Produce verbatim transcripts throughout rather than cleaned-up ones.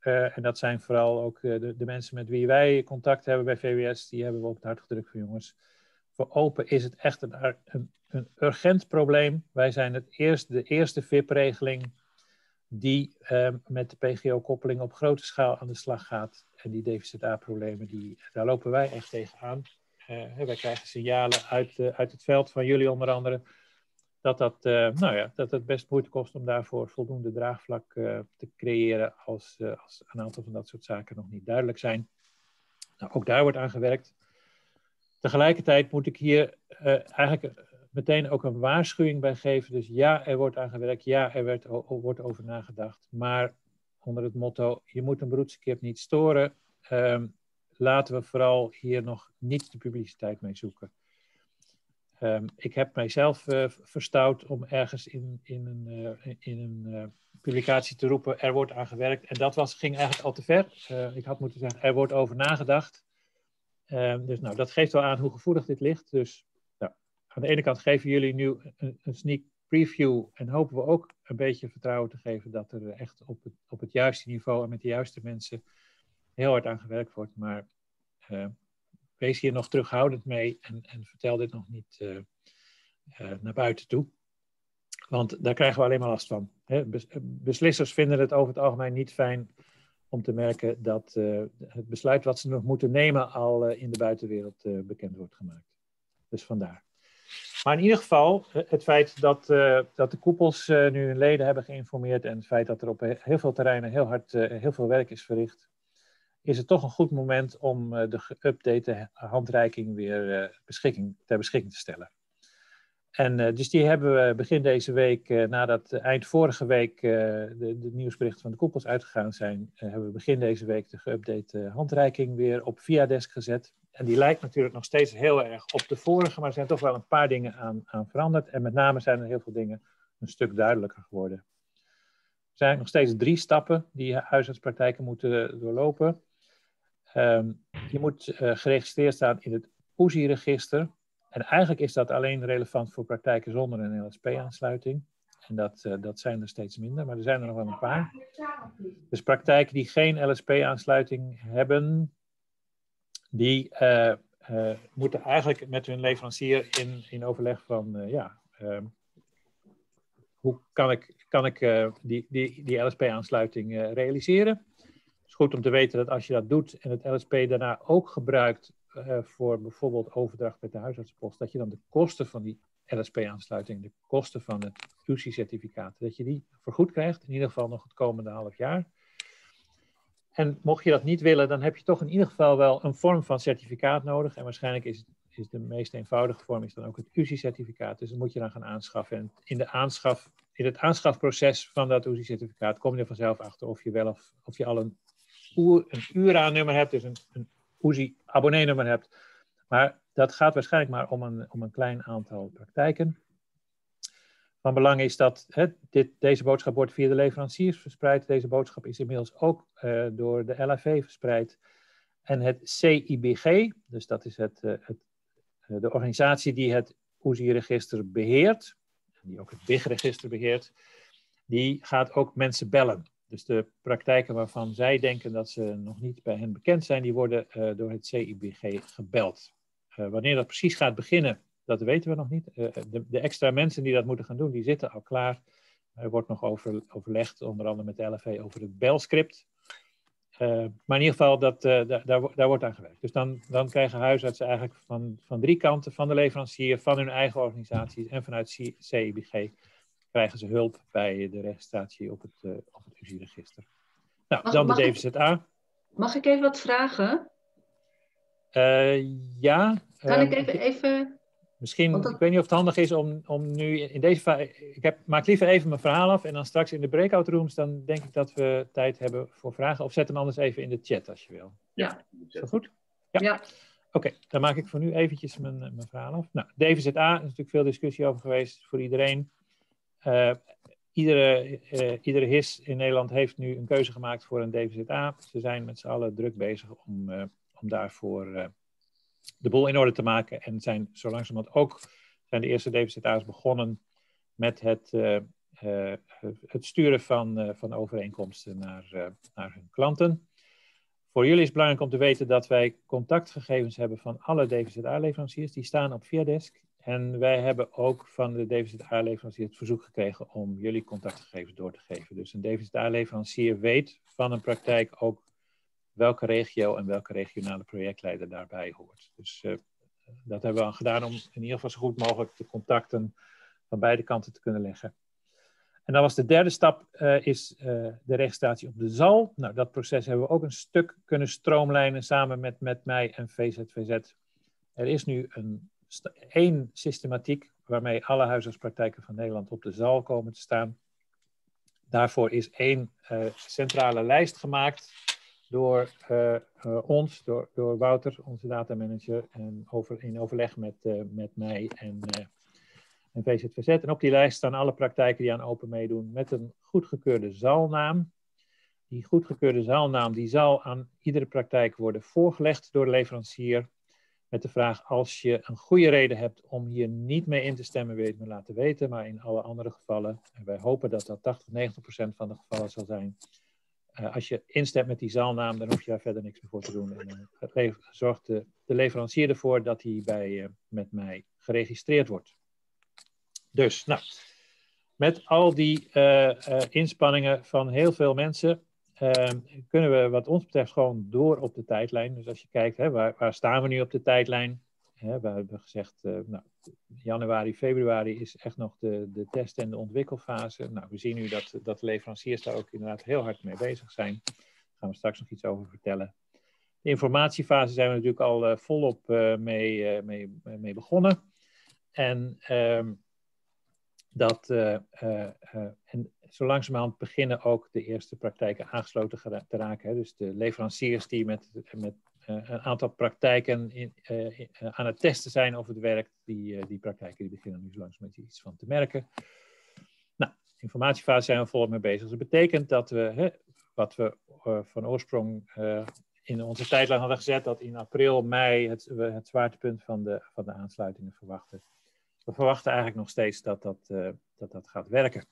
uh, en dat zijn vooral ook uh, de, de mensen met wie wij contact hebben bij V W S, die hebben we op het hart gedrukt van jongens. Voor open is het echt een, een, een urgent probleem. Wij zijn het eerst, de eerste V I P-regeling die uh, met de P G O-koppeling op grote schaal aan de slag gaat. En die D V Z A-problemen, die, daar lopen wij echt tegenaan. Uh, wij krijgen signalen uit, uh, uit het veld van jullie onder andere, dat, dat, uh, nou ja, dat het best moeite kost om daarvoor voldoende draagvlak uh, te creëren als, uh, als een aantal van dat soort zaken nog niet duidelijk zijn. Nou, ook daar wordt aan gewerkt. Tegelijkertijd moet ik hier uh, eigenlijk meteen ook een waarschuwing bij geven. Dus ja, er wordt aan gewerkt. Ja, er werd, o, wordt over nagedacht. Maar onder het motto, je moet een broedse kip niet storen. Um, laten we vooral hier nog niet de publiciteit mee zoeken. Um, ik heb mijzelf uh, verstout om ergens in, in een, uh, in een uh, publicatie te roepen, er wordt aan gewerkt. En dat was, ging eigenlijk al te ver. Uh, ik had moeten zeggen, er wordt over nagedacht. Um, dus nou, dat geeft wel aan hoe gevoelig dit ligt. Dus nou, aan de ene kant geven jullie nu een, een sneak preview en hopen we ook een beetje vertrouwen te geven dat er echt op het, op het juiste niveau en met de juiste mensen heel hard aan gewerkt wordt. Maar uh, wees hier nog terughoudend mee en, en vertel dit nog niet uh, uh, naar buiten toe. Want daar krijgen we alleen maar last van. Hè? Beslissers vinden het over het algemeen niet fijn om te merken dat uh, het besluit wat ze nog moeten nemen al uh, in de buitenwereld uh, bekend wordt gemaakt. Dus vandaar. Maar in ieder geval, het feit dat, uh, dat de koepels uh, nu hun leden hebben geïnformeerd en het feit dat er op heel veel terreinen heel hard uh, heel veel werk is verricht, is het toch een goed moment om uh, de geüpdate handreiking weer uh, beschikking, ter beschikking te stellen. En uh, dus die hebben we begin deze week, uh, nadat uh, eind vorige week uh, de, de nieuwsberichten van de koepels uitgegaan zijn, uh, hebben we begin deze week de geüpdate uh, handreiking weer op Viadesk gezet. En die lijkt natuurlijk nog steeds heel erg op de vorige, maar er zijn toch wel een paar dingen aan, aan veranderd. En met name zijn er heel veel dingen een stuk duidelijker geworden. Er zijn nog steeds drie stappen die huisartspraktijken moeten doorlopen. Um, je moet uh, geregistreerd staan in het O E S I-register. En eigenlijk is dat alleen relevant voor praktijken zonder een L S P-aansluiting. En dat, uh, dat zijn er steeds minder, maar er zijn er nog wel een paar. Dus praktijken die geen L S P-aansluiting hebben, die uh, uh, moeten eigenlijk met hun leverancier in, in overleg van, uh, ja, uh, hoe kan ik, kan ik uh, die, die, die L S P-aansluiting uh, realiseren? Het is goed om te weten dat als je dat doet en het L S P daarna ook gebruikt uh, voor bijvoorbeeld overdracht met de huisartsenpost, dat je dan de kosten van die L S P-aansluiting, de kosten van het U C I-certificaat, dat je die vergoed krijgt, in ieder geval nog het komende half jaar. En mocht je dat niet willen, dan heb je toch in ieder geval wel een vorm van certificaat nodig. En waarschijnlijk is, is de meest eenvoudige vorm is dan ook het U C I-certificaat. Dus dat moet je dan gaan aanschaffen. En in, de aanschaf, in het aanschafproces van dat U C I-certificaat kom je er vanzelf achter of je wel of, of je al een, een U R A-nummer hebt, dus een, een U C I-abonneenummer hebt. Maar dat gaat waarschijnlijk maar om een, om een klein aantal praktijken. Van belang is dat hè, dit, deze boodschap wordt via de leveranciers verspreid. Deze boodschap is inmiddels ook uh, door de L A V verspreid. En het C I B G, dus dat is het, uh, het, uh, de organisatie die het O E S I-register beheert, die ook het B I G-register beheert, die gaat ook mensen bellen. Dus de praktijken waarvan zij denken dat ze nog niet bij hen bekend zijn, die worden uh, door het C I B G gebeld. Uh, wanneer dat precies gaat beginnen, dat weten we nog niet. Uh, de, de extra mensen die dat moeten gaan doen, die zitten al klaar. Er wordt nog over, overlegd, onder andere met de L A V, over het belscript. Uh, maar in ieder geval, dat, uh, da, daar, daar wordt aan gewerkt. Dus dan, dan krijgen huisartsen eigenlijk van, van drie kanten, van de leverancier, van hun eigen organisaties en vanuit C I B G, krijgen ze hulp bij de registratie op het, uh, op het U C I-register. Nou, mag, dan de mag D V Z A. Ik, mag ik even wat vragen? Uh, ja. Kan um, ik even... even... Misschien, dat... ik weet niet of het handig is om, om nu in deze fase... Ik heb, maak liever even mijn verhaal af en dan straks in de breakout rooms, dan denk ik dat we tijd hebben voor vragen. Of zet hem anders even in de chat als je wil. Ja. Is dat goed? Ja. ja. Oké, okay, dan maak ik voor nu eventjes mijn, mijn verhaal af. Nou, D V Z A, er is natuurlijk veel discussie over geweest voor iedereen. Uh, iedere, uh, iedere H I S in Nederland heeft nu een keuze gemaakt voor een D V Z A. Ze zijn met z'n allen druk bezig om, uh, om daarvoor... Uh, de boel in orde te maken. En zijn zo langzamerhand ook zijn de eerste D V Z A's begonnen met het, uh, uh, het sturen van, uh, van overeenkomsten naar, uh, naar hun klanten. Voor jullie is het belangrijk om te weten dat wij contactgegevens hebben van alle D V Z A-leveranciers. Die staan op Viadesk. En wij hebben ook van de D V Z A-leverancier het verzoek gekregen om jullie contactgegevens door te geven. Dus een D V Z A-leverancier weet van een praktijk ook welke regio en welke regionale projectleider daarbij hoort. Dus uh, dat hebben we al gedaan om in ieder geval zo goed mogelijk de contacten van beide kanten te kunnen leggen. En dan was de derde stap, uh, is uh, de registratie op de Z A L. Nou, dat proces hebben we ook een stuk kunnen stroomlijnen samen met, met mij en V Z V Z. Er is nu een, één systematiek waarmee alle huisartspraktijken van Nederland op de Z A L komen te staan. Daarvoor is één uh, centrale lijst gemaakt door uh, uh, ons, door, door Wouter, onze datamanager, en over, in overleg met, uh, met mij en... Uh, en V Z V Z. En op die lijst staan alle praktijken die aan open meedoen met een goedgekeurde Z A L-naam. Die goedgekeurde Z A L-naam die zal aan iedere praktijk worden voorgelegd door de leverancier. Met de vraag, als je een goede reden hebt om hier niet mee in te stemmen, wil je het me laten weten. Maar in alle andere gevallen, en wij hopen dat dat tachtig, negentig procent van de gevallen zal zijn. Uh, als je instemt met die Z A L-naam, dan hoef je daar verder niks meer voor te doen. En uh, zorgt de, de leverancier ervoor dat hij bij, uh, met mij geregistreerd wordt. Dus, nou, met al die uh, uh, inspanningen van heel veel mensen uh, kunnen we wat ons betreft gewoon door op de tijdlijn. Dus als je kijkt, hè, waar, waar staan we nu op de tijdlijn? Hè, we hebben gezegd, uh, nou, januari, februari is echt nog de, de test- en de ontwikkelfase. Nou, we zien nu dat, dat de leveranciers daar ook inderdaad heel hard mee bezig zijn. Daar gaan we straks nog iets over vertellen. De informatiefase zijn we natuurlijk al uh, volop uh, mee, uh, mee, mee begonnen. En... Um, Dat uh, uh, uh, en zo langzamerhand beginnen ook de eerste praktijken aangesloten te raken. Hè. Dus de leveranciers die met, met uh, een aantal praktijken in, uh, in, uh, aan het testen zijn of het werkt, die, uh, die praktijken die beginnen nu zo langzamerhand iets van te merken. Nou, informatiefase zijn we volop mee bezig. Dus dat betekent dat we, hè, wat we uh, van oorsprong uh, in onze tijdlijn hadden gezet, dat in april, mei het, we het zwaartepunt van de, van de aansluitingen verwachten. We verwachten eigenlijk nog steeds dat dat, uh, dat, dat gaat werken.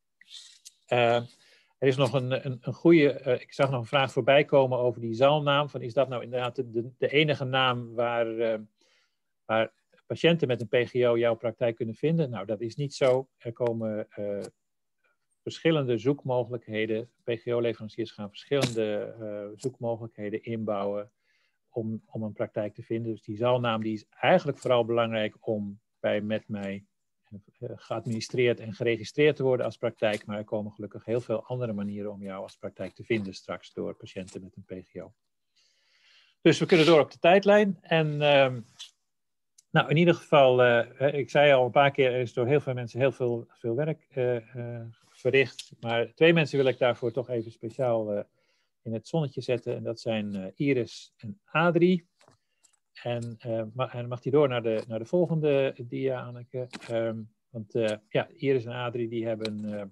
Uh, er is nog een, een, een goede... Uh, ik zag nog een vraag voorbij komen over die Z A L-naam. Van, is dat nou inderdaad de, de enige naam waar, uh, waar patiënten met een P G O jouw praktijk kunnen vinden? Nou, dat is niet zo. Er komen uh, verschillende zoekmogelijkheden. P G O-leveranciers gaan verschillende uh, zoekmogelijkheden inbouwen om, om een praktijk te vinden. Dus die Z A L-naam die is eigenlijk vooral belangrijk om bij met mij geadministreerd en geregistreerd te worden als praktijk, maar er komen gelukkig heel veel andere manieren om jou als praktijk te vinden straks door patiënten met een P G O. Dus we kunnen door op de tijdlijn en uh, nou in ieder geval, uh, ik zei al een paar keer, er is door heel veel mensen heel veel, veel werk uh, uh, verricht, maar twee mensen wil ik daarvoor toch even speciaal uh, in het zonnetje zetten en dat zijn uh, Iris en Adrie. En, uh, mag, en mag die door naar de, naar de volgende dia, Anneke. Um, want uh, ja, Iris en Adrie die hebben uh,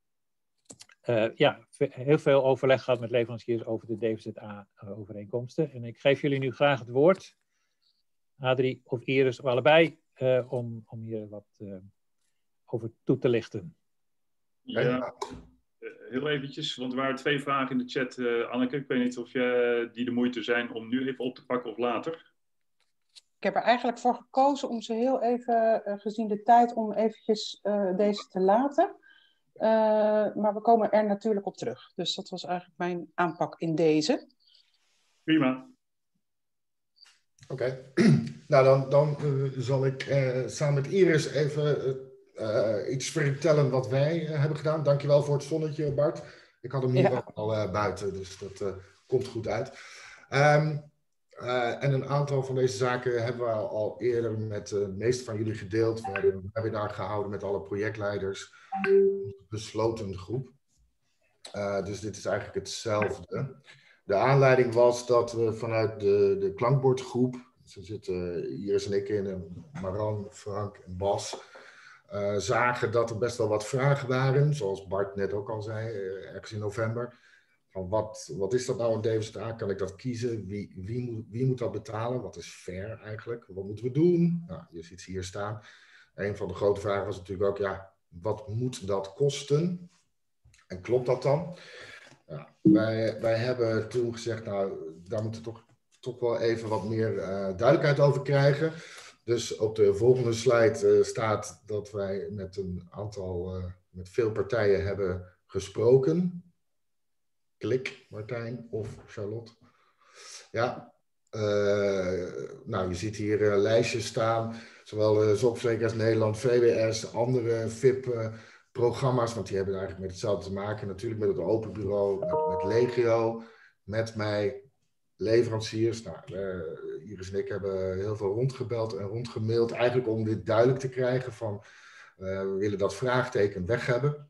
uh, ja, heel veel overleg gehad met leveranciers over de D V Z A-overeenkomsten. En ik geef jullie nu graag het woord, Adrie of Iris, of allebei, uh, om, om hier wat uh, over toe te lichten. Ja, heel eventjes, want er waren twee vragen in de chat, uh, Anneke. Ik weet niet of je, die de moeite zijn om nu even op te pakken of later. Ik heb er eigenlijk voor gekozen om ze heel even, uh, gezien de tijd, om eventjes uh, deze te laten. Uh, maar we komen er natuurlijk op terug. Dus dat was eigenlijk mijn aanpak in deze. Prima. Oké. Okay. Nou, dan, dan uh, zal ik uh, samen met Iris even uh, iets vertellen wat wij uh, hebben gedaan. Dankjewel voor het zonnetje, Bart. Ik had hem hier ja. al uh, buiten, dus dat uh, komt goed uit. Um, Uh, en een aantal van deze zaken hebben we al eerder met uh, de meeste van jullie gedeeld. We hebben een webinar gehouden met alle projectleiders. Een besloten groep. Uh, dus dit is eigenlijk hetzelfde. De aanleiding was dat we vanuit de, de klankbordgroep, dus er zitten Iris en ik in, en Maran, Frank en Bas, uh, zagen dat er best wel wat vragen waren. Zoals Bart net ook al zei, uh, ergens in november. Van wat, wat is dat nou een D V Z A? Kan ik dat kiezen? Wie, wie, moet, wie moet dat betalen? Wat is fair eigenlijk? Wat moeten we doen? Nou, je ziet ze hier staan. Een van de grote vragen was natuurlijk ook, ja, wat moet dat kosten? En klopt dat dan? Ja, wij, wij hebben toen gezegd, nou, daar moeten we toch, toch wel even wat meer uh, duidelijkheid over krijgen. Dus op de volgende slide uh, staat dat wij met een aantal, uh, met veel partijen hebben gesproken. Klik, Martijn of Charlotte. Ja, uh, nou, je ziet hier uh, lijstjes staan, zowel uh, Zorgverzekeraars Nederland, V W S, andere V I P-programma's, uh, want die hebben eigenlijk met hetzelfde te maken, natuurlijk met het Open Bureau, met, met Legio, met mij, leveranciers. Nou, uh, Iris en ik hebben heel veel rondgebeld en rondgemaild, eigenlijk om dit duidelijk te krijgen van, uh, we willen dat vraagteken weg hebben.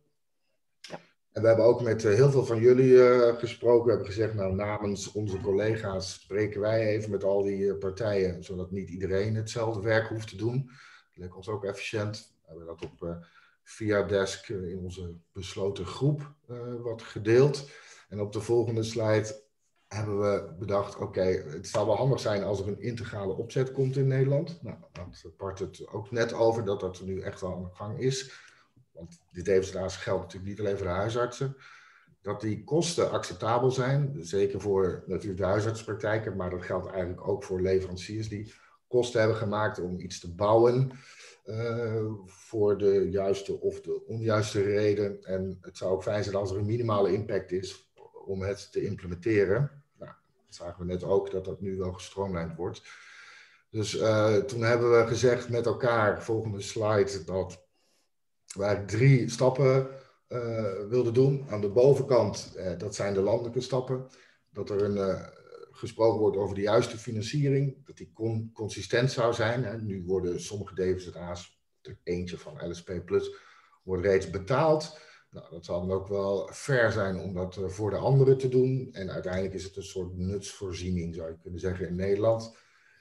En we hebben ook met uh, heel veel van jullie uh, gesproken. We hebben gezegd, nou, namens onze collega's spreken wij even met al die uh, partijen, zodat niet iedereen hetzelfde werk hoeft te doen. Dat leek ons ook efficiënt. We hebben dat op uh, via Desk uh, in onze besloten groep uh, wat gedeeld. En op de volgende slide hebben we bedacht, oké, okay, het zou wel handig zijn als er een integrale opzet komt in Nederland. Nou, dat Bart het ook net over, dat dat nu echt wel aan de gang is. Want dit D V Z A's geldt natuurlijk niet alleen voor de huisartsen. Dat die kosten acceptabel zijn, zeker voor natuurlijk de huisartsenpraktijken, maar dat geldt eigenlijk ook voor leveranciers die kosten hebben gemaakt om iets te bouwen uh, voor de juiste of de onjuiste reden. En het zou ook fijn zijn als er een minimale impact is om het te implementeren. Nou, dat zagen we net ook, dat dat nu wel gestroomlijnd wordt. Dus uh, toen hebben we gezegd met elkaar, volgende slide, dat wij drie stappen uh, wilden doen. Aan de bovenkant, uh, dat zijn de landelijke stappen. Dat er een, uh, gesproken wordt over de juiste financiering. Dat die con consistent zou zijn. Hè. Nu worden sommige D V Z A's, er eentje van L S P plus, wordt reeds betaald. Nou, dat zal dan ook wel fair zijn om dat uh, voor de anderen te doen. En uiteindelijk is het een soort nutsvoorziening, zou je kunnen zeggen, in Nederland.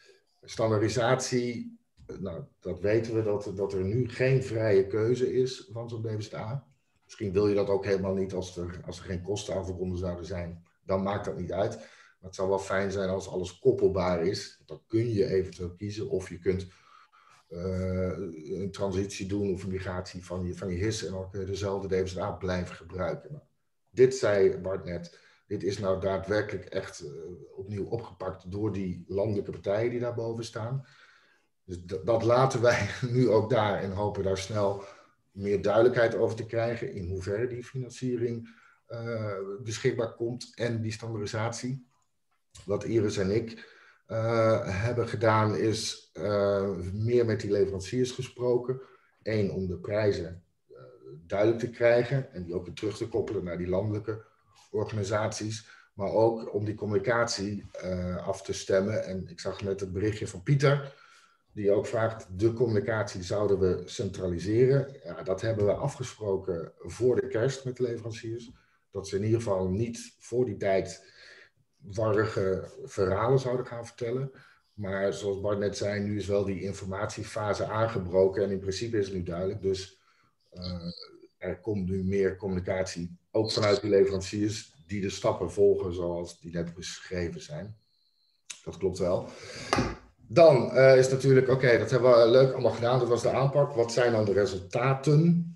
Standaardisatie. Nou, dat weten we, dat, dat er nu geen vrije keuze is van zo'n D V Z A. Misschien wil je dat ook helemaal niet als er, als er geen kosten aan verbonden zouden zijn. Dan maakt dat niet uit. Maar het zou wel fijn zijn als alles koppelbaar is. Dan kun je eventueel kiezen of je kunt uh, een transitie doen of een migratie van je, van je H I S en dan kun je dezelfde D V Z A blijven gebruiken. Nou, dit zei Bart net. Dit is nou daadwerkelijk echt uh, opnieuw opgepakt door die landelijke partijen die daarboven staan. Dus dat, dat laten wij nu ook daar en hopen daar snel meer duidelijkheid over te krijgen in hoeverre die financiering uh, beschikbaar komt en die standaardisatie. Wat Iris en ik uh, hebben gedaan is uh, meer met die leveranciers gesproken. Eén, om de prijzen uh, duidelijk te krijgen en die ook weer terug te koppelen naar die landelijke organisaties. Maar ook om die communicatie uh, af te stemmen. En ik zag net het berichtje van Pieter, die ook vraagt, de communicatie zouden we centraliseren. Ja, dat hebben we afgesproken voor de kerst met de leveranciers. Dat ze in ieder geval niet voor die tijd warrige verhalen zouden gaan vertellen. Maar zoals Bart net zei, nu is wel die informatiefase aangebroken. En in principe is het nu duidelijk. Dus uh, er komt nu meer communicatie, ook vanuit die leveranciers, die de stappen volgen zoals die net beschreven zijn. Dat klopt wel. Dan uh, is natuurlijk, oké, okay, dat hebben we leuk allemaal gedaan. Dat was de aanpak. Wat zijn dan de resultaten?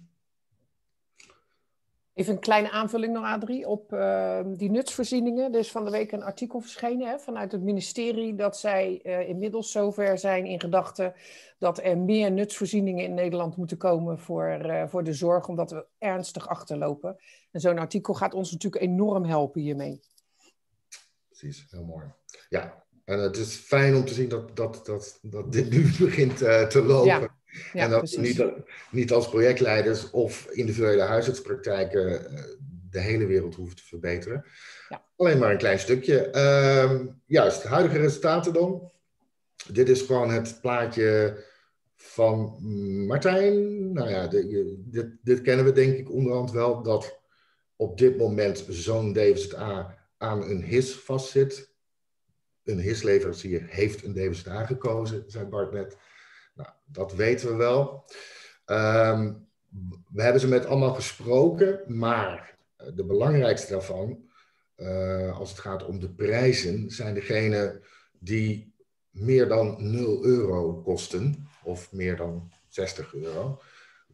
Even een kleine aanvulling nog, Adrie, op uh, die nutsvoorzieningen. Er is van de week een artikel verschenen hè, vanuit het ministerie dat zij uh, inmiddels zover zijn in gedachten dat er meer nutsvoorzieningen in Nederland moeten komen voor, uh, voor de zorg, omdat we ernstig achterlopen. En zo'n artikel gaat ons natuurlijk enorm helpen hiermee. Precies, heel mooi. Ja. En het is fijn om te zien dat, dat, dat, dat dit nu begint uh, te lopen. Ja, ja, en dat we niet, niet als projectleiders of individuele huisartspraktijken uh, de hele wereld hoeven te verbeteren. Ja. Alleen maar een klein stukje. Uh, juist, huidige resultaten dan. Dit is gewoon het plaatje van Martijn. Nou ja, de, dit, dit kennen we denk ik onderhand wel. Dat op dit moment zo'n D V Z A aan een H I S vastzit. Een H I S-leverancier heeft een D V Z A gekozen, zei Bart net. Nou, dat weten we wel. Um, we hebben ze met allemaal gesproken, maar de belangrijkste daarvan, uh, als het gaat om de prijzen, zijn degene die meer dan nul euro kosten, of meer dan zestig euro.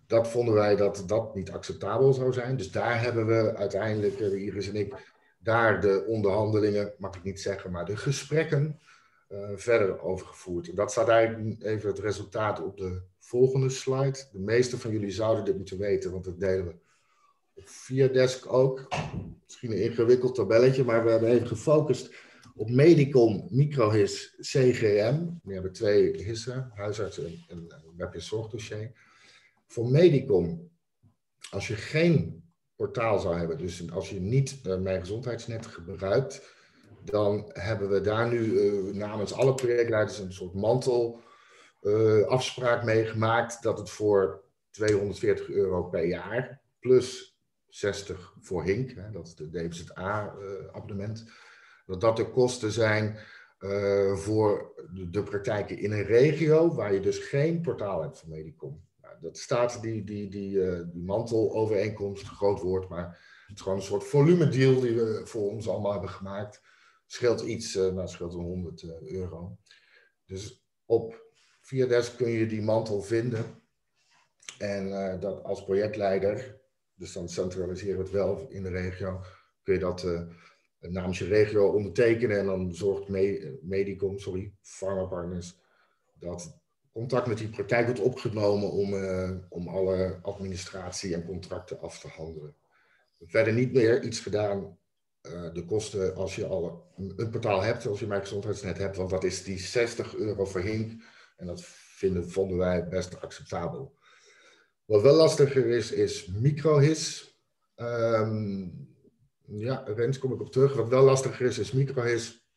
dat vonden wij dat dat niet acceptabel zou zijn. Dus daar hebben we uiteindelijk, Iris en ik, daar de onderhandelingen, mag ik niet zeggen, maar de gesprekken uh, verder over gevoerd. En dat staat eigenlijk even het resultaat op de volgende slide. De meeste van jullie zouden dit moeten weten, want dat delen we op Viadesk ook. Misschien een ingewikkeld tabelletje, maar we hebben even gefocust op Medicom, Microhis, C G M. We hebben twee hissen, huisarts en een webjes zorgdossier. Voor Medicom, als je geen portaal zou hebben, dus als je niet uh, Mijn Gezondheidsnet gebruikt, dan hebben we daar nu uh, namens alle projectleiders een soort mantel uh, afspraak mee gemaakt dat het voor tweehonderdveertig euro per jaar plus zestig voor Hink, hè, dat is de D V Z A-abonnement, uh, dat dat de kosten zijn uh, voor de, de praktijken in een regio waar je dus geen portaal hebt van Medicom. Nou, dat staat die, die, die, uh, die mantelovereenkomst, groot woord, maar het is gewoon een soort volumedeal die we voor ons allemaal hebben gemaakt. Scheelt iets, uh, nou scheelt een honderd euro. Dus op Viadesk kun je die mantel vinden en uh, dat als projectleider, dus dan centraliseren we het wel in de regio, kun je dat uh, namens je regio ondertekenen en dan zorgt Me Medicom, sorry, Pharmapartners, dat contact met die praktijk wordt opgenomen om, uh, om alle administratie en contracten af te handelen. Verder niet meer iets gedaan, uh, de kosten als je al een, een portaal hebt, als je Mijn Gezondheidsnet hebt, want dat is die zestig euro voor Hink en dat vinden, vonden wij best acceptabel. Wat wel lastiger is, is Microhis. Um, ja, Rens, kom ik op terug. Wat wel lastiger is, is Microhis.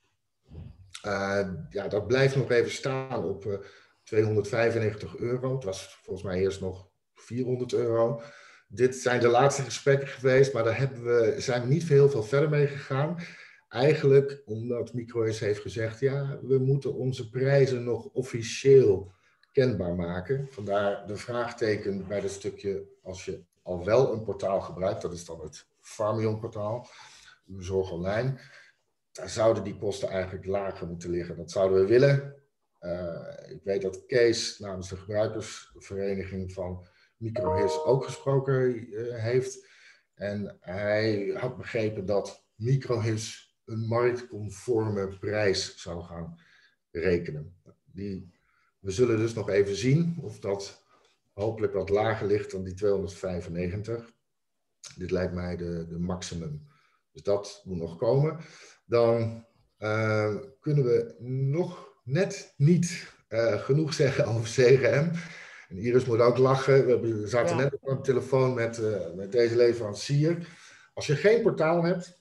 Uh, ja, dat blijft nog even staan op uh, tweehonderdvijfennegentig euro. Het was volgens mij eerst nog vierhonderd euro. Dit zijn de laatste gesprekken geweest, maar daar hebben we, zijn we niet heel veel verder mee gegaan. Eigenlijk omdat Microhis heeft gezegd, ja, we moeten onze prijzen nog officieel kenbaar maken. Vandaar de vraagteken bij dat stukje, als je al wel een portaal gebruikt, dat is dan het Pharmion portaal, uw zorg online, daar zouden die kosten eigenlijk lager moeten liggen. Dat zouden we willen. Uh, ik weet dat Kees namens de gebruikersvereniging van Microhis ook gesproken uh, heeft. En hij had begrepen dat Microhis een marktconforme prijs zou gaan rekenen. Die, we zullen dus nog even zien of dat hopelijk wat lager ligt dan die tweehonderdvijfennegentig. Dit lijkt mij de, de maximum. Dus dat moet nog komen. Dan uh, kunnen we nog net niet uh, genoeg zeggen over C G M. En Iris moet ook lachen. We, hebben, we zaten ja. net op een telefoon met, uh, met deze leverancier. Als je geen portaal hebt,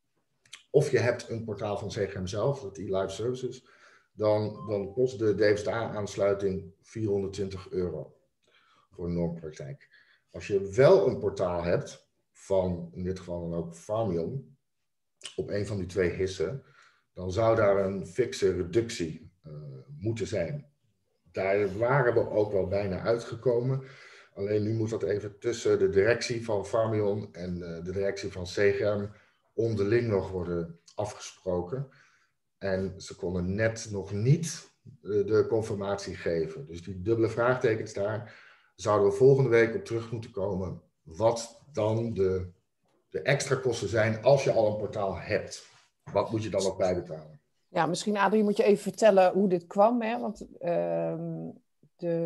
of je hebt een portaal van C G M zelf, dat e-live services, dan, dan kost de D V Z A-aansluiting vierhonderdtwintig euro voor een normpraktijk. Als je wel een portaal hebt, van in dit geval dan ook Pharmion, op een van die twee hissen, dan zou daar een fixe reductie uh, moeten zijn. Daar waren we ook wel bijna uitgekomen. Alleen nu moet dat even tussen de directie van Pharmion en uh, de directie van C G M onderling nog worden afgesproken. En ze konden net nog niet uh, de confirmatie geven. Dus die dubbele vraagtekens daar zouden we volgende week op terug moeten komen. Wat dan de, de extra kosten zijn als je al een portaal hebt. Wat moet je dan nog bijbetalen? Ja, misschien Adrie moet je even vertellen hoe dit kwam. Hè? Want uh, de,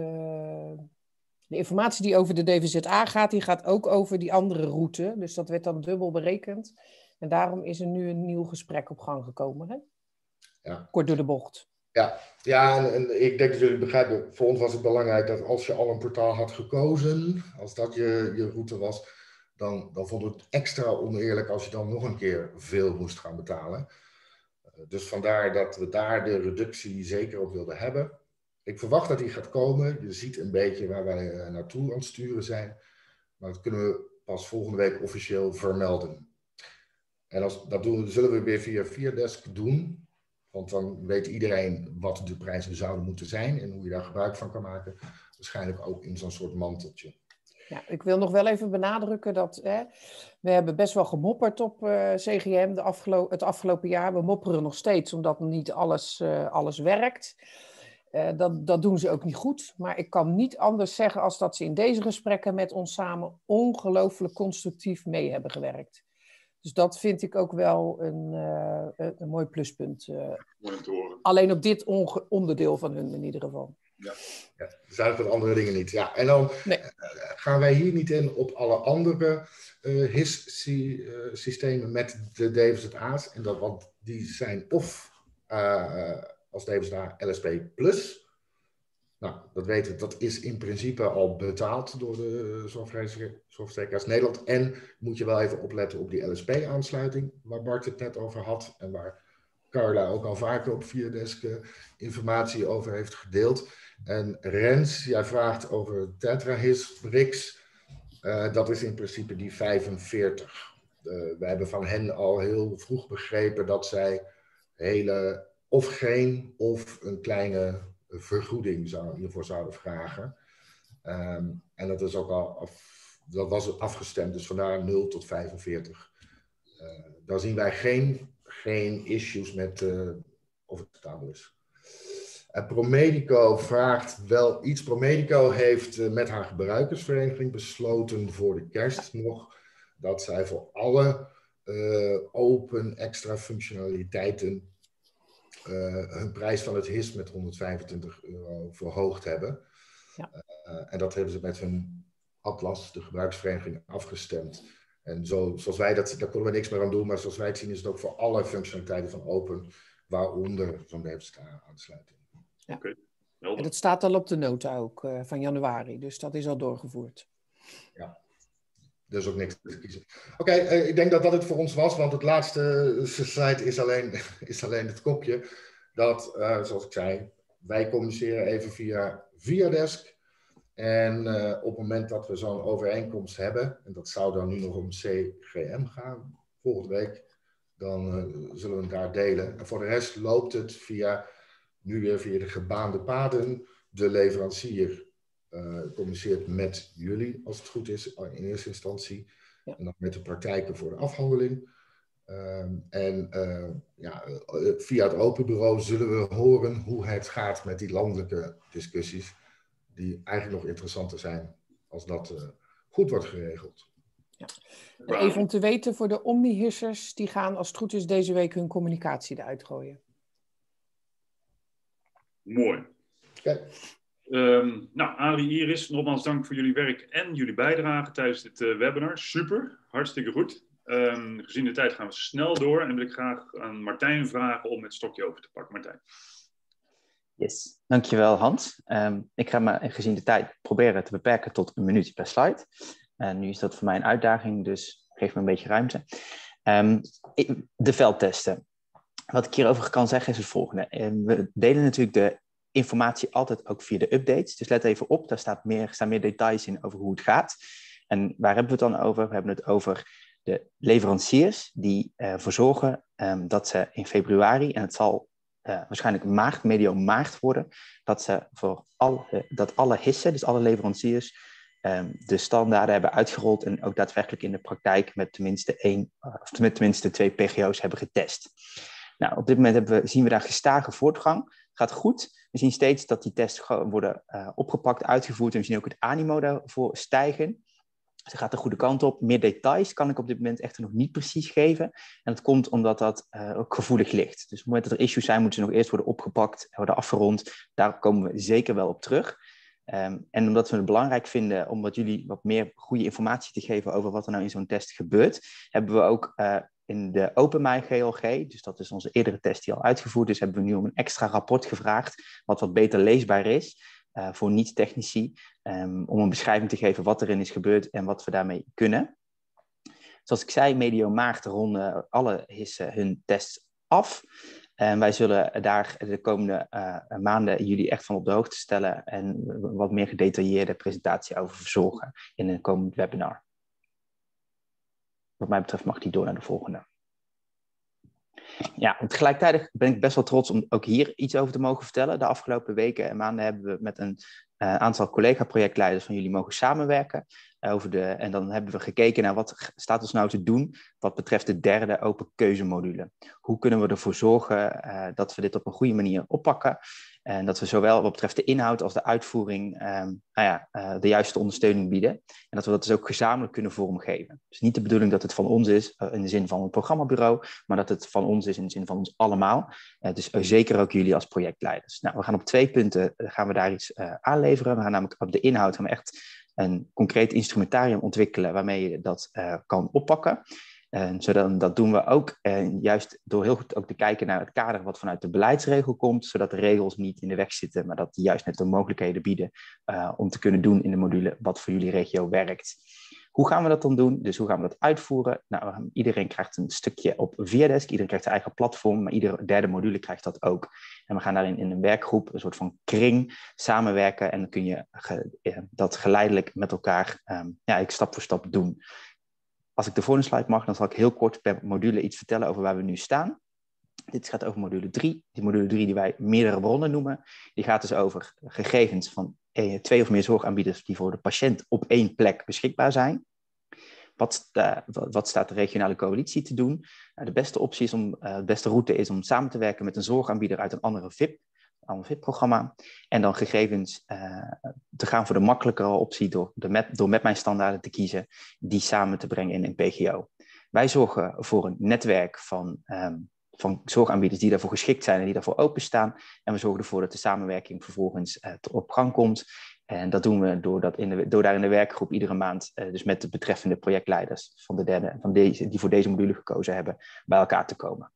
de informatie die over de D V Z A gaat, die gaat ook over die andere route. Dus dat werd dan dubbel berekend. En daarom is er nu een nieuw gesprek op gang gekomen. Hè? Ja. Kort door de bocht. Ja, ja en, en ik denk dat jullie begrijpen, voor ons was het belangrijk dat als je al een portaal had gekozen, als dat je, je route was, dan, dan vond het extra oneerlijk als je dan nog een keer veel moest gaan betalen. Dus vandaar dat we daar de reductie zeker op wilden hebben. Ik verwacht dat die gaat komen. Je ziet een beetje waar wij naartoe aan het sturen zijn. Maar dat kunnen we pas volgende week officieel vermelden. En als, dat doen, zullen we weer via Viadesk doen. Want dan weet iedereen wat de prijzen zouden moeten zijn en hoe je daar gebruik van kan maken. Waarschijnlijk ook in zo'n soort manteltje. Ja, ik wil nog wel even benadrukken dat hè, we hebben best wel gemopperd op uh, C G M de afgelo- het afgelopen jaar. We mopperen nog steeds omdat niet alles, uh, alles werkt. Uh, dat, dat doen ze ook niet goed. Maar ik kan niet anders zeggen als dat ze in deze gesprekken met ons samen ongelooflijk constructief mee hebben gewerkt. Dus dat vind ik ook wel een, uh, een, een mooi pluspunt. Uh, alleen op dit onge- onderdeel van hun in ieder geval. Ja, ja, er zijn wat andere dingen niet. Ja, en dan nee. uh, gaan wij hier niet in op alle andere uh, H I S-systemen met de D V Z A's. En dat, want die zijn of uh, als D V Z A L S P plus. Nou, dat weten we, dat is in principe al betaald door de zorgverzekeraars Nederland. En moet je wel even opletten op die L S P-aansluiting, waar Bart het net over had. En waar Carla ook al vaker op Viadesk uh, informatie over heeft gedeeld. En Rens, jij vraagt over Tetra-His, R I X. Uh, dat is in principe die vijfenveertig. Uh, we hebben van hen al heel vroeg begrepen dat zij hele of geen of een kleine vergoeding zou, hiervoor zouden vragen. Um, en dat is ook al af, dat was afgestemd, dus vandaar nul tot vijfenveertig. Uh, daar zien wij geen, geen issues met uh, of het betaalbaar is. Uh, Promedico vraagt wel iets. Promedico heeft uh, met haar gebruikersvereniging besloten voor de kerst nog dat zij voor alle uh, open extra functionaliteiten Uh, hun prijs van het H I S met honderdvijfentwintig euro verhoogd hebben. Ja. Uh, en dat hebben ze met hun Atlas, de gebruiksvereniging, afgestemd. En zo, zoals wij dat, daar konden we niks meer aan doen, maar zoals wij het zien is het ook voor alle functionaliteiten van Open, waaronder zo'n D V Z A-aansluiting. Ja. Okay. En dat staat al op de nota ook uh, van januari, dus dat is al doorgevoerd. Ja. Dus ook niks te kiezen. Oké, okay, uh, ik denk dat dat het voor ons was, want het laatste slide is alleen, is alleen het kopje. Dat, uh, zoals ik zei, wij communiceren even via Viadesk. En uh, op het moment dat we zo'n overeenkomst hebben, en dat zou dan nu nog om C G M gaan, volgende week, dan uh, zullen we het daar delen. En voor de rest loopt het via, nu weer via de gebaande paden, de leverancier. Uh, communiceert met jullie, als het goed is, in eerste instantie. Ja. En dan met de praktijken voor de afhandeling. Um, en uh, ja, uh, via het Open Bureau zullen we horen hoe het gaat met die landelijke discussies. Die eigenlijk nog interessanter zijn als dat uh, goed wordt geregeld. Ja. Even om te weten, voor de omnihissers, die gaan als het goed is deze week hun communicatie eruit gooien. Mooi. Okay. Um, nou, Arie, Iris, nogmaals dank voor jullie werk en jullie bijdrage tijdens dit uh, webinar. Super, hartstikke goed. Um, gezien de tijd gaan we snel door en wil ik graag aan Martijn vragen om het stokje over te pakken. Martijn. Yes, dankjewel Hans. Um, ik ga me gezien de tijd proberen te beperken tot een minuut per slide. En uh, nu is dat voor mij een uitdaging, dus geef me een beetje ruimte. Um, de veldtesten. Wat ik hierover kan zeggen is het volgende. Um, we delen natuurlijk de informatie altijd ook via de updates. Dus let even op, daar staat meer, staan meer details in over hoe het gaat. En waar hebben we het dan over? We hebben het over de leveranciers die ervoor uh, zorgen um, dat ze in februari, en het zal uh, waarschijnlijk maart, medio maart worden, dat ze voor al, uh, dat alle hissen, dus alle leveranciers, um, de standaarden hebben uitgerold en ook daadwerkelijk in de praktijk met tenminste één, uh, of met tenminste twee P G O's hebben getest. Nou, op dit moment hebben we, zien we daar gestage voortgang. Gaat goed. We zien steeds dat die tests worden uh, opgepakt, uitgevoerd. En we zien ook het animo daarvoor stijgen. Dus het gaat de goede kant op. Meer details kan ik op dit moment echter nog niet precies geven. En dat komt omdat dat uh, ook gevoelig ligt. Dus op het moment dat er issues zijn, moeten ze nog eerst worden opgepakt, worden afgerond. Daar komen we zeker wel op terug. Um, en omdat we het belangrijk vinden om wat jullie wat meer goede informatie te geven over wat er nou in zo'n test gebeurt, hebben we ook uh, in de OpenMij G L G, dus dat is onze eerdere test die al uitgevoerd is, hebben we nu om een extra rapport gevraagd, wat wat beter leesbaar is uh, voor niet-technici, um, om een beschrijving te geven wat erin is gebeurd en wat we daarmee kunnen. Zoals ik zei, medio maart ronden alle hissen hun tests af. En wij zullen daar de komende uh, maanden jullie echt van op de hoogte stellen en wat meer gedetailleerde presentatie over verzorgen in een komend webinar. Wat mij betreft mag die door naar de volgende. Ja, tegelijkertijd ben ik best wel trots om ook hier iets over te mogen vertellen. De afgelopen weken en maanden hebben we met een uh, aantal collega-projectleiders van jullie mogen samenwerken. Uh, over de, en dan hebben we gekeken naar wat staat ons nou te doen wat betreft de derde open keuzemodule. Hoe kunnen we ervoor zorgen uh, dat we dit op een goede manier oppakken? En dat we zowel wat betreft de inhoud als de uitvoering um, nou ja, uh, de juiste ondersteuning bieden. En dat we dat dus ook gezamenlijk kunnen vormgeven. Dus niet de bedoeling dat het van ons is uh, in de zin van een programmabureau, maar dat het van ons is in de zin van ons allemaal. Uh, dus uh, zeker ook jullie als projectleiders. Nou, we gaan op twee punten uh, gaan we daar iets uh, aanleveren. We gaan namelijk op de inhoud gaan we echt een concreet instrumentarium ontwikkelen waarmee je dat uh, kan oppakken. En zodat, dat doen we ook en juist door heel goed ook te kijken naar het kader wat vanuit de beleidsregel komt, zodat de regels niet in de weg zitten, maar dat die juist net de mogelijkheden bieden uh, om te kunnen doen in de module wat voor jullie regio werkt. Hoe gaan we dat dan doen? Dus hoe gaan we dat uitvoeren? Nou, iedereen krijgt een stukje op Viadesk, iedereen krijgt zijn eigen platform, maar iedere derde module krijgt dat ook. En we gaan daarin in een werkgroep, een soort van kring, samenwerken en dan kun je ge, ja, dat geleidelijk met elkaar um, ja, stap voor stap doen. Als ik de volgende slide mag, dan zal ik heel kort per module iets vertellen over waar we nu staan. Dit gaat over module drie. Die module drie die wij meerdere bronnen noemen. Die gaat dus over gegevens van twee of meer zorgaanbieders die voor de patiënt op één plek beschikbaar zijn. Wat, uh, wat staat de regionale coalitie te doen? Uh, de beste optie is om, uh, de beste route is om samen te werken met een zorgaanbieder uit een andere V I P. Een V I P-programma. En dan gegevens uh, te gaan voor de makkelijkere optie door, de met, door met mijn standaarden te kiezen, die samen te brengen in een P G O. Wij zorgen voor een netwerk van, um, van zorgaanbieders die daarvoor geschikt zijn en die daarvoor openstaan. En we zorgen ervoor dat de samenwerking vervolgens uh, op gang komt. En dat doen we door, dat in de, door daar in de werkgroep iedere maand, uh, dus met de betreffende projectleiders van de derde, van deze, die voor deze module gekozen hebben, bij elkaar te komen.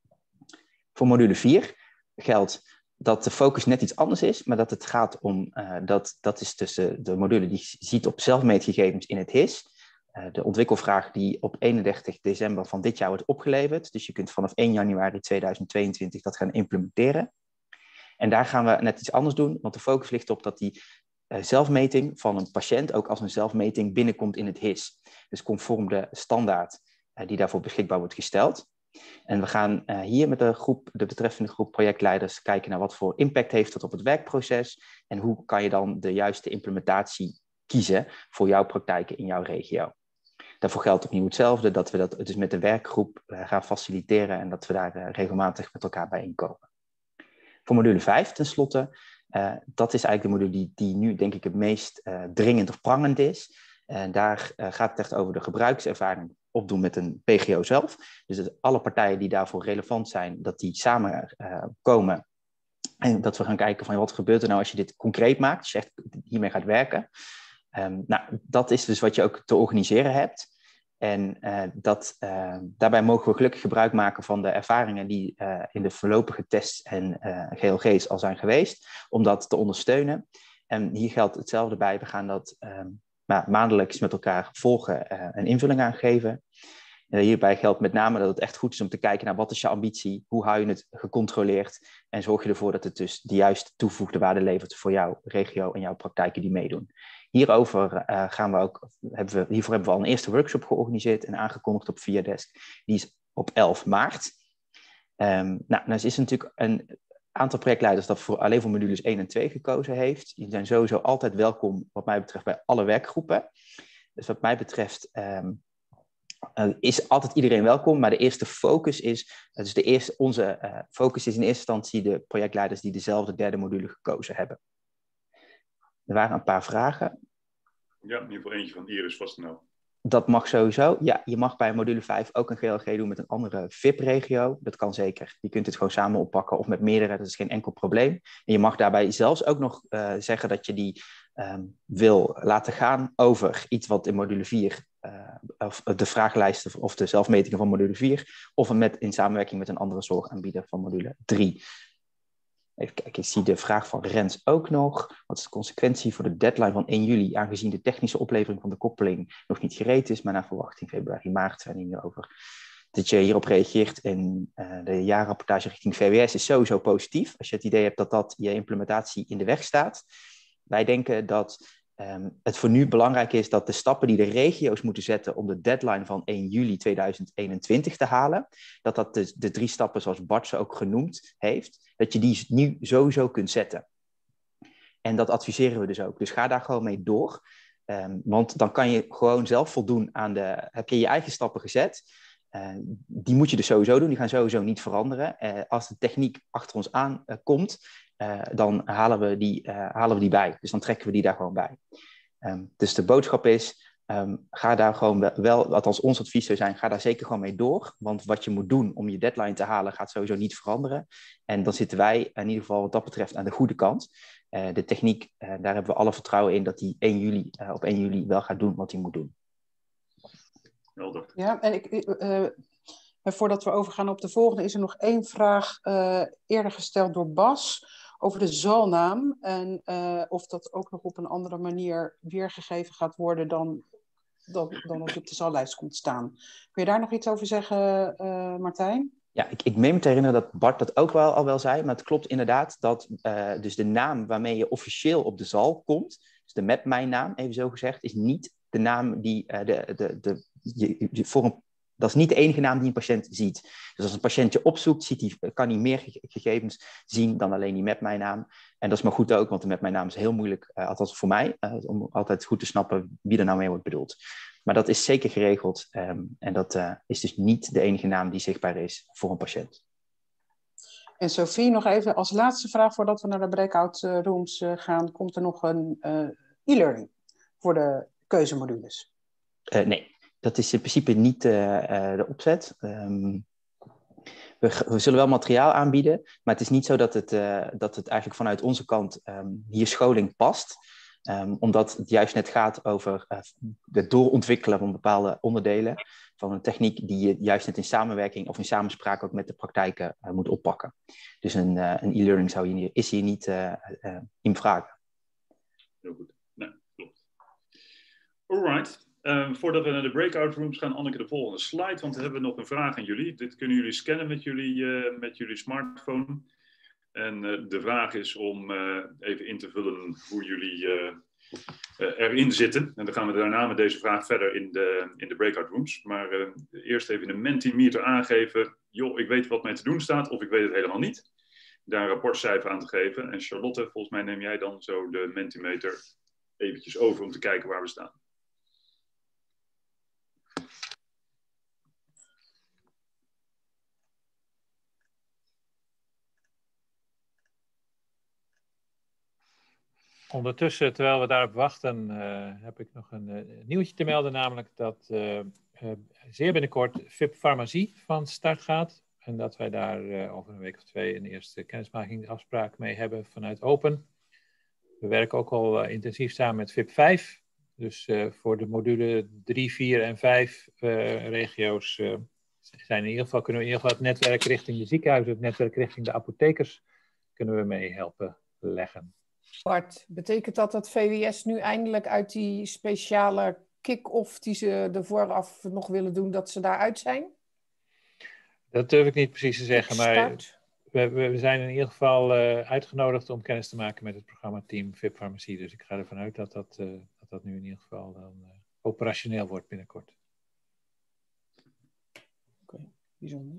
Voor module vier geldt dat de focus net iets anders is, maar dat het gaat om, uh, dat, dat is dus de, de module die ziet op zelfmeetgegevens in het H I S. Uh, de ontwikkelvraag die op eenendertig december van dit jaar wordt opgeleverd. Dus je kunt vanaf één januari tweeduizend tweeëntwintig dat gaan implementeren. En daar gaan we net iets anders doen, want de focus ligt op dat die uh, zelfmeting van een patiënt ook als een zelfmeting binnenkomt in het H I S. Dus conform de standaard uh, die daarvoor beschikbaar wordt gesteld. En we gaan uh, hier met de groep, de betreffende groep projectleiders kijken naar wat voor impact heeft dat op het werkproces en hoe kan je dan de juiste implementatie kiezen voor jouw praktijken in jouw regio. Daarvoor geldt opnieuw hetzelfde, dat we dat dus met de werkgroep uh, gaan faciliteren en dat we daar uh, regelmatig met elkaar bij inkomen. Voor module vijf tenslotte, uh, dat is eigenlijk de module die, die nu denk ik het meest uh, dringend of prangend is. En daar uh, gaat het echt over de gebruikservaring opdoen met een P G O zelf. Dus dat alle partijen die daarvoor relevant zijn, dat die samen uh, komen. En dat we gaan kijken van wat gebeurt er nou als je dit concreet maakt, als je echt hiermee gaat werken. Um, nou, dat is dus wat je ook te organiseren hebt. En uh, dat, uh, daarbij mogen we gelukkig gebruik maken van de ervaringen die uh, in de voorlopige tests en uh, G L G's al zijn geweest, om dat te ondersteunen. En hier geldt hetzelfde bij. We gaan dat um, maar maandelijks met elkaar volgen uh, en invulling aan geven. Uh, hierbij geldt met name dat het echt goed is om te kijken naar wat is je ambitie, hoe hou je het gecontroleerd en zorg je ervoor dat het dus de juiste toegevoegde waarde levert voor jouw regio en jouw praktijken die meedoen. Hierover uh, gaan we ook, hebben we, hiervoor hebben we al een eerste workshop georganiseerd en aangekondigd op Viadesk. Die is op elf maart. Um, nou, dan is er natuurlijk een aantal projectleiders dat voor, alleen voor modules één en twee gekozen heeft. Die zijn sowieso altijd welkom wat mij betreft bij alle werkgroepen. Dus wat mij betreft um, uh, is altijd iedereen welkom, maar de eerste focus is, dus de eerste, onze uh, focus is in eerste instantie de projectleiders die dezelfde derde module gekozen hebben. Er waren een paar vragen. Ja, in ieder geval eentje van Iris was het nou. Dat mag sowieso. Ja, je mag bij module vijf ook een G L G doen met een andere V I P-regio. Dat kan zeker. Je kunt het gewoon samen oppakken of met meerdere. Dat is geen enkel probleem. En je mag daarbij zelfs ook nog uh, zeggen dat je die um, wil laten gaan over iets wat in module vier, uh, of de vragenlijsten of de zelfmetingen van module vier, of met, in samenwerking met een andere zorgaanbieder van module drie. Even kijken, ik zie de vraag van Rens ook nog. Wat is de consequentie voor de deadline van één juli, aangezien de technische oplevering van de koppeling nog niet gereed is, maar naar verwachting februari, maart zijn hierover. Dat je hierop reageert in uh, de jaarrapportage richting V W S is sowieso positief. Als je het idee hebt dat dat je implementatie in de weg staat. Wij denken dat Um, het voor nu belangrijk is dat de stappen die de regio's moeten zetten om de deadline van één juli tweeduizend eenentwintig te halen, dat dat de, de drie stappen zoals Bart ze ook genoemd heeft, dat je die nu sowieso kunt zetten. En dat adviseren we dus ook. Dus ga daar gewoon mee door. Um, want dan kan je gewoon zelf voldoen aan de... Heb je je eigen stappen gezet? Uh, die moet je dus sowieso doen. Die gaan sowieso niet veranderen. Uh, als de techniek achter ons aan uh, komt, uh, dan halen we, die, uh, halen we die bij. Dus dan trekken we die daar gewoon bij. Um, dus de boodschap is... Um, ga daar gewoon wel, althans ons advies zou zijn, ga daar zeker gewoon mee door. Want wat je moet doen om je deadline te halen, gaat sowieso niet veranderen. En dan zitten wij in ieder geval wat dat betreft aan de goede kant. Uh, de techniek, uh, daar hebben we alle vertrouwen in dat die één juli, uh, op één juli wel gaat doen wat hij moet doen. Helder. Ja, en ik, uh, voordat we overgaan op de volgende, is er nog één vraag uh, eerder gesteld door Bas over de zalnaam. En uh, of dat ook nog op een andere manier weergegeven gaat worden dan, dan, dan als je op de zallijst komt staan. Kun je daar nog iets over zeggen, uh, Martijn? Ja, ik, ik meen me te herinneren dat Bart dat ook wel al wel zei, maar het klopt inderdaad dat uh, dus de naam waarmee je officieel op de zal komt, dus de met mijn naam, even zo gezegd, is niet de naam die uh, de, de, de, je, je, voor een, dat is niet de enige naam die een patiënt ziet. Dus als een patiënt je opzoekt, ziet hij, kan hij meer gegevens zien dan alleen die met mijn naam. En dat is maar goed ook, want de met mijn naam is heel moeilijk, uh, althans voor mij, uh, om altijd goed te snappen wie er nou mee wordt bedoeld. Maar dat is zeker geregeld um, en dat uh, is dus niet de enige naam die zichtbaar is voor een patiënt. En Sophie, nog even als laatste vraag voordat we naar de breakout rooms uh, gaan. Komt er nog een uh, e-learning voor de keuzemodules? Uh, nee, dat is in principe niet uh, uh, de opzet. Um, we, we zullen wel materiaal aanbieden, maar het is niet zo dat het, uh, dat het eigenlijk vanuit onze kant um, hier scholing past. Um, omdat het juist net gaat over uh, het doorontwikkelen van bepaalde onderdelen van een techniek die je juist net in samenwerking of in samenspraak ook met de praktijken uh, moet oppakken. Dus een, uh, een e-learning zou hier, is hier niet uh, uh, in vraag. Heel goed. Nee, klopt. Alright. Um, voordat we naar de breakout rooms gaan, Anneke, de volgende slide, want we hebben nog een vraag aan jullie. Dit kunnen jullie scannen met jullie, uh, met jullie smartphone. En uh, de vraag is om uh, even in te vullen hoe jullie uh, uh, erin zitten. En dan gaan we daarna met deze vraag verder in de, in de breakout rooms. Maar uh, eerst even in een Mentimeter aangeven. Joh, ik weet wat mij te doen staat of ik weet het helemaal niet. Daar een rapportcijfer aan te geven. En Charlotte, volgens mij neem jij dan zo de Mentimeter eventjes over om te kijken waar we staan. Ondertussen, terwijl we daarop wachten, uh, heb ik nog een uh, nieuwtje te melden. Namelijk dat uh, uh, zeer binnenkort V I P Farmacie van start gaat. En dat wij daar uh, over een week of twee een eerste kennismakingsafspraak mee hebben vanuit Open. We werken ook al uh, intensief samen met V I P vijf. Dus uh, voor de module drie, vier en vijf uh, regio's uh, zijn in ieder geval, kunnen we in ieder geval het netwerk richting de ziekenhuizen, het netwerk richting de apothekers, kunnen we mee helpen leggen. Bart, betekent dat dat V W S nu eindelijk uit die speciale kick-off die ze er vooraf nog willen doen, dat ze daaruit zijn? Dat durf ik niet precies te zeggen, maar we, we zijn in ieder geval uh, uitgenodigd om kennis te maken met het programmateam V I P Farmacie. Dus ik ga ervan uit dat dat, uh, dat, dat nu in ieder geval dan uh, operationeel wordt binnenkort. Oké, okay, bijzonder.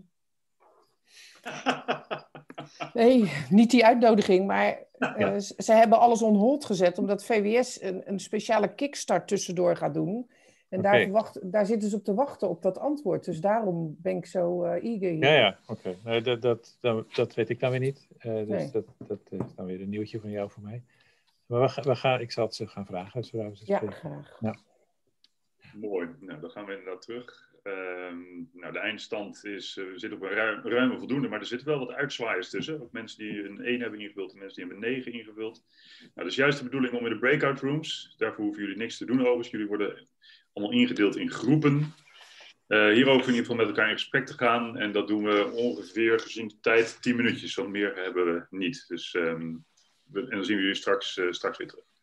Nee, niet die uitnodiging, maar uh, ze hebben alles on hold gezet omdat V W S een, een speciale kickstart tussendoor gaat doen. En okay. daar, wacht, daar zitten ze op te wachten op dat antwoord. Dus daarom ben ik zo uh, eager hier. Ja, ja, oké. Okay. Nee, dat, dat, dat, dat weet ik dan weer niet. Uh, dus nee. dat, dat is dan weer een nieuwtje van jou voor mij. Maar we, we gaan, ik zal het ze gaan vragen. We ze ja, spreken. Graag. Ja. Mooi. Nou, dan gaan we inderdaad terug. Um, nou, de eindstand is, uh, we zitten op een ruim, ruime voldoende, maar er zitten wel wat uitzwaaiers tussen. Ook mensen die een één hebben ingevuld en mensen die hebben een negen ingevuld. Nou, dat is juist de bedoeling om in de breakout rooms, daarvoor hoeven jullie niks te doen overigens. Jullie worden allemaal ingedeeld in groepen. Uh, hierover in ieder geval met elkaar in gesprek te gaan. En dat doen we ongeveer gezien de tijd tien minuutjes, want meer hebben we niet. Dus, um, we, en dan zien we jullie straks, uh, straks weer terug.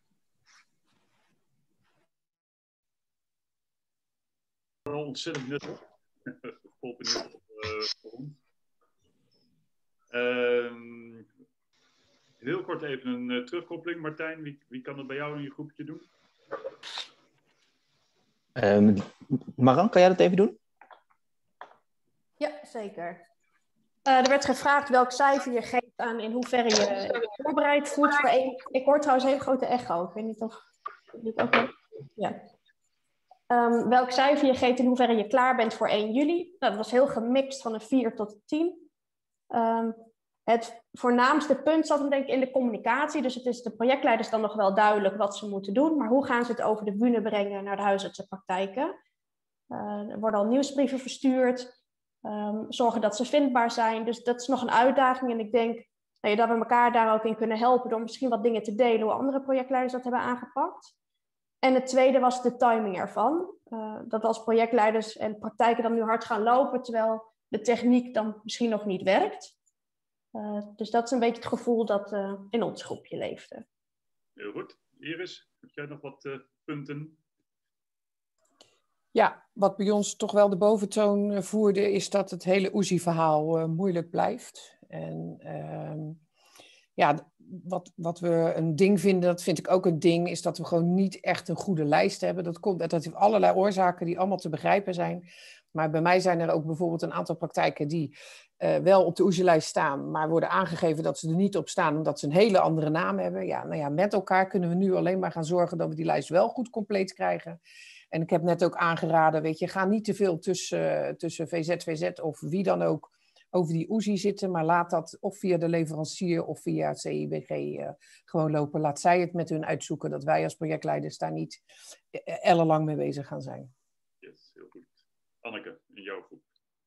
Ontzettend nuttig. Vol benieuwd voor ons. Heel kort even een uh, terugkoppeling. Martijn, wie, wie kan dat bij jou in je groepje doen? Um, Maran, kan jij dat even doen? Ja, zeker. Uh, er werd gevraagd welk cijfer je geeft aan in hoeverre je voorbereid voelt voor één. Ik hoor trouwens een hele grote echo. Ik weet niet of dit ook wel. Ja. Um, welk cijfer je geeft in hoeverre je klaar bent voor één juli. Nou, dat was heel gemixt van een vier tot een tien. Um, het voornaamste punt zat hem denk ik in de communicatie. Dus het is de projectleiders dan nog wel duidelijk wat ze moeten doen. Maar hoe gaan ze het over de bühne brengen naar de huisartsenpraktijken? Uh, er worden al nieuwsbrieven verstuurd. Um, zorgen dat ze vindbaar zijn. Dus dat is nog een uitdaging. En ik denk nou ja, dat we elkaar daar ook in kunnen helpen door misschien wat dingen te delen hoe andere projectleiders dat hebben aangepakt. En het tweede was de timing ervan. Uh, dat als projectleiders en praktijken dan nu hard gaan lopen, terwijl de techniek dan misschien nog niet werkt. Uh, dus dat is een beetje het gevoel dat uh, in ons groepje leefde. Heel goed. Iris, heb jij nog wat uh, punten? Ja, wat bij ons toch wel de boventoon voerde, is dat het hele O E S I-verhaal uh, moeilijk blijft. En uh, ja, wat, wat we een ding vinden, dat vind ik ook een ding, is dat we gewoon niet echt een goede lijst hebben. Dat komt, dat heeft allerlei oorzaken die allemaal te begrijpen zijn. Maar bij mij zijn er ook bijvoorbeeld een aantal praktijken die uh, wel op de O E S I-lijst staan, maar worden aangegeven dat ze er niet op staan, omdat ze een hele andere naam hebben. Ja, nou ja, met elkaar kunnen we nu alleen maar gaan zorgen dat we die lijst wel goed compleet krijgen. En ik heb net ook aangeraden, weet je, ga niet te veel tussen, tussen V Z V Z of wie dan ook over die O E S I zitten, maar laat dat of via de leverancier of via het C I B G uh, gewoon lopen. Laat zij het met hun uitzoeken, dat wij als projectleiders daar niet ellenlang mee bezig gaan zijn. Yes, heel goed. Anneke, in jouw groep.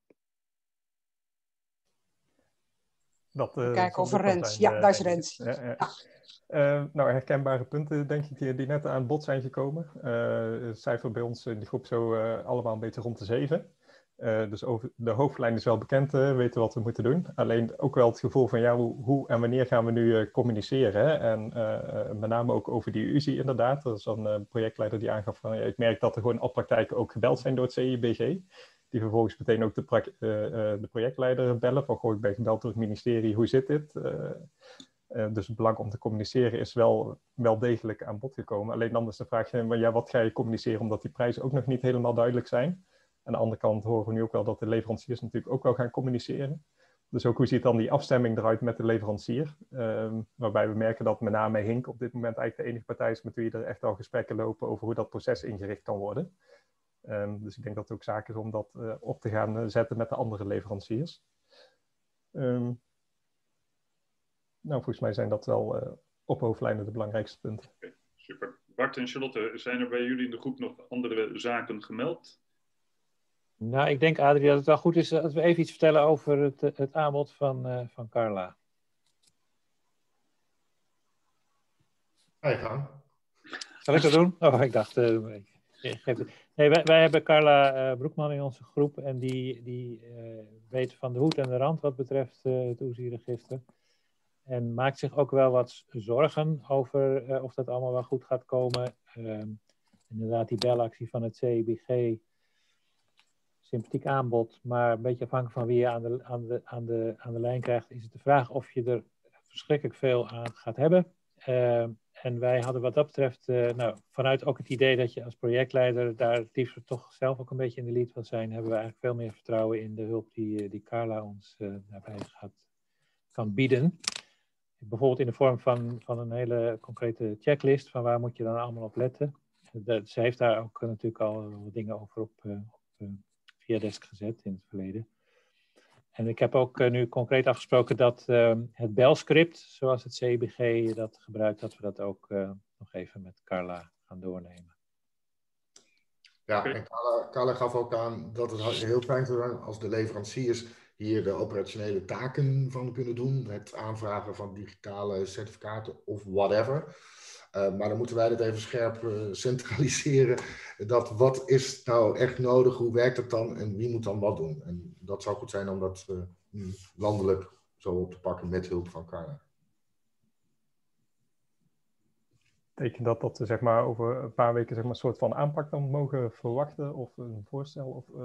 Dat, uh, Kijk over Rens. Ja, daar is Rens. Ja, ja. Ja. Uh, nou, herkenbare punten, denk ik, die, die net aan bod zijn gekomen. Uh, het cijfer bij ons in de groep zo uh, allemaal een beetje rond de zeven. Uh, dus over, de hoofdlijn is wel bekend, uh, weten wat we moeten doen. Alleen ook wel het gevoel van, ja, hoe, hoe en wanneer gaan we nu uh, communiceren? Hè? En uh, met name ook over die U Z I inderdaad. Dat is dan een uh, projectleider die aangaf van, ja, ik merk dat er gewoon al praktijken ook gebeld zijn door het C I B G. Die vervolgens meteen ook de, pra- uh, uh, de projectleider bellen. Van, goh, ik ben gebeld door het ministerie, hoe zit dit? Uh, Uh, dus het belang om te communiceren is wel, wel degelijk aan bod gekomen. Alleen dan is de vraag, ja, wat ga je communiceren omdat die prijzen ook nog niet helemaal duidelijk zijn. Aan de andere kant horen we nu ook wel dat de leveranciers natuurlijk ook wel gaan communiceren. Dus ook hoe ziet dan die afstemming eruit met de leverancier? Uh, waarbij we merken dat met name Hink op dit moment eigenlijk de enige partij is met wie er echt al gesprekken lopen over hoe dat proces ingericht kan worden. Um, dus ik denk dat het ook zaak is om dat uh, op te gaan zetten met de andere leveranciers. Um, Nou, volgens mij zijn dat wel uh, op hoofdlijnen de belangrijkste punten. Okay, super. Bart en Charlotte, zijn er bij jullie in de groep nog andere zaken gemeld? Nou, ik denk, Adrie, dat het wel goed is dat we even iets vertellen over het, het aanbod van, uh, van Carla. Ga je gang. Zal ik dat doen? Oh, ik dacht... Uh, ik geef het. Nee, wij, wij hebben Carla uh, Broekman in onze groep en die, die uh, weet van de hoed en de rand wat betreft uh, het O E S I-register. En maakt zich ook wel wat zorgen over uh, of dat allemaal wel goed gaat komen. Uh, inderdaad, die belactie van het C I B G. Sympathiek aanbod, maar een beetje afhankelijk van wie je aan de, aan de, aan de, aan de lijn krijgt, is het de vraag of je er verschrikkelijk veel aan gaat hebben. Uh, en wij hadden wat dat betreft, uh, nou, vanuit ook het idee dat je als projectleider daar het liefst toch zelf ook een beetje in de lead wil zijn, hebben we eigenlijk veel meer vertrouwen in de hulp die, die Carla ons uh, daarbij gaat, kan bieden. Bijvoorbeeld in de vorm van, van een hele concrete checklist van waar moet je dan allemaal op letten. De, ze heeft daar ook uh, natuurlijk al wat dingen over op, uh, op uh, via desk gezet in het verleden. En ik heb ook uh, nu concreet afgesproken dat uh, het belscript, zoals het C I B G dat gebruikt, dat we dat ook uh, nog even met Carla gaan doornemen. Ja, en Carla, Carla gaf ook aan dat het heel fijn zou zijn als de leveranciers hier de operationele taken van kunnen doen. Het aanvragen van digitale certificaten of whatever. Uh, maar dan moeten wij dat even scherp uh, centraliseren. Dat wat is nou echt nodig, hoe werkt het dan en wie moet dan wat doen? En dat zou goed zijn om dat uh, landelijk zo op te pakken met hulp van Carla. Betekent dat dat we zeg maar, over een paar weken zeg maar, een soort van aanpak dan mogen verwachten of een voorstel? Of, uh...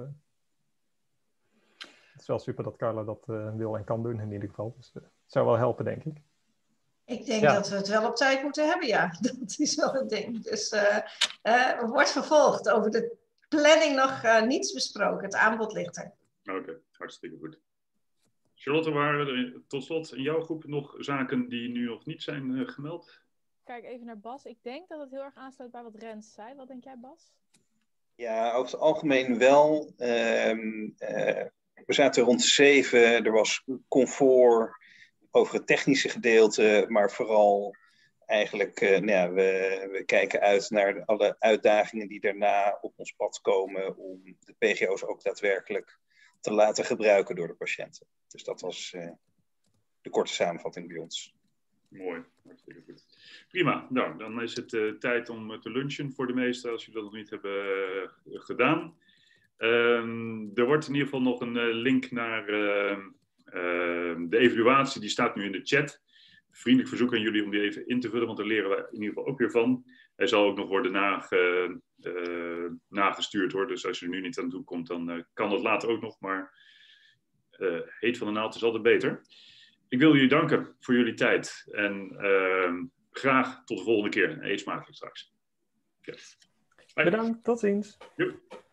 Het is wel super dat Carla dat uh, wil en kan doen in ieder geval. Dus uh, het zou wel helpen, denk ik. Ik denk Ja. dat we het wel op tijd moeten hebben, ja. Dat is wel het ding. Dus uh, uh, wordt vervolgd over de planning nog uh, niets besproken. Het aanbod ligt er. Oké, okay, hartstikke goed. Charlotte, waren er tot slot in jouw groep nog zaken die nu nog niet zijn uh, gemeld? Kijk even naar Bas. Ik denk dat het heel erg aansluit bij wat Rens zei. Wat denk jij, Bas? Ja, over het algemeen wel. Um, uh, we zaten rond zeven. Er was comfort over het technische gedeelte, maar vooral eigenlijk, uh, nou ja, we, we kijken uit naar alle uitdagingen die daarna op ons pad komen om de P G O's ook daadwerkelijk te laten gebruiken door de patiënten. Dus dat was uh, de korte samenvatting bij ons. Mooi, hartstikke goed. Prima, nou, dan is het uh, tijd om uh, te lunchen voor de meesten, als jullie dat nog niet hebben uh, gedaan. Um, er wordt in ieder geval nog een uh, link naar uh, uh, de evaluatie, die staat nu in de chat. Vriendelijk verzoek aan jullie om die even in te vullen, want daar leren we in ieder geval ook weer van. Hij zal ook nog worden nage, uh, nagestuurd hoor, dus als je er nu niet aan toe komt, dan uh, kan dat later ook nog, maar uh, heet van de naald is altijd beter. Ik wil jullie danken voor jullie tijd en uh, graag tot de volgende keer. Eet smakelijk straks. Ja. Bedankt, tot ziens. Joep.